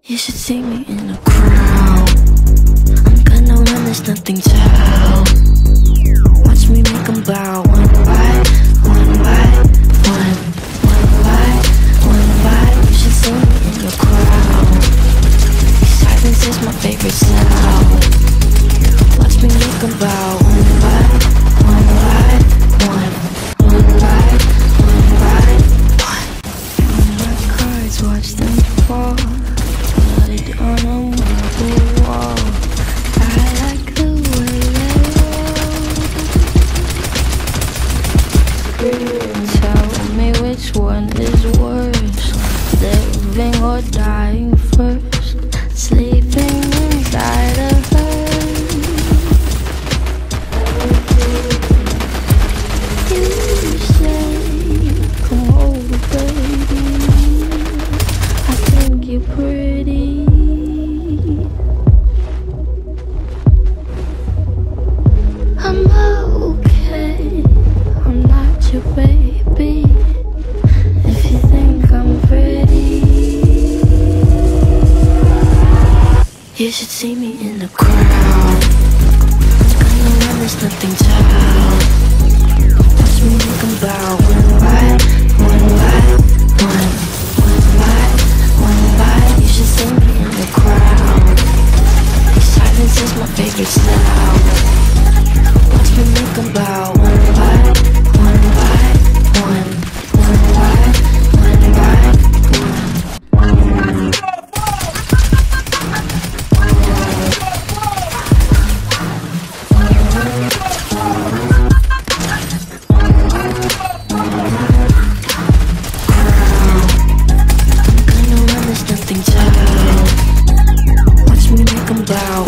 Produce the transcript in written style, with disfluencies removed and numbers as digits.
You should see me in a crowd. I'm gonna run, there's nothing to help. Watch me make them bow one by one by one. One by one by. You should see me in a crowd. Silence is my favorite sound. Watch me make them bow one by one by one. One by one by one. My cards, watch them fall. On a marble wall, I like the way they roll. Tell me which one is worse, living or dying first, sleeping inside of her. You say, come over baby, I think you're pretty. I'm okay, I'm not your baby. If you think I'm pretty, you should see me in the crowd. Gonna run, there's nothing to help. Watch me make them bow one by one by one. One by one by. You should see me in the crowd. Silence is my favorite sound. Watch me make them bow one by one by one. One by one by one. I'm gonna run, there's nothing to help. Watch me make them bow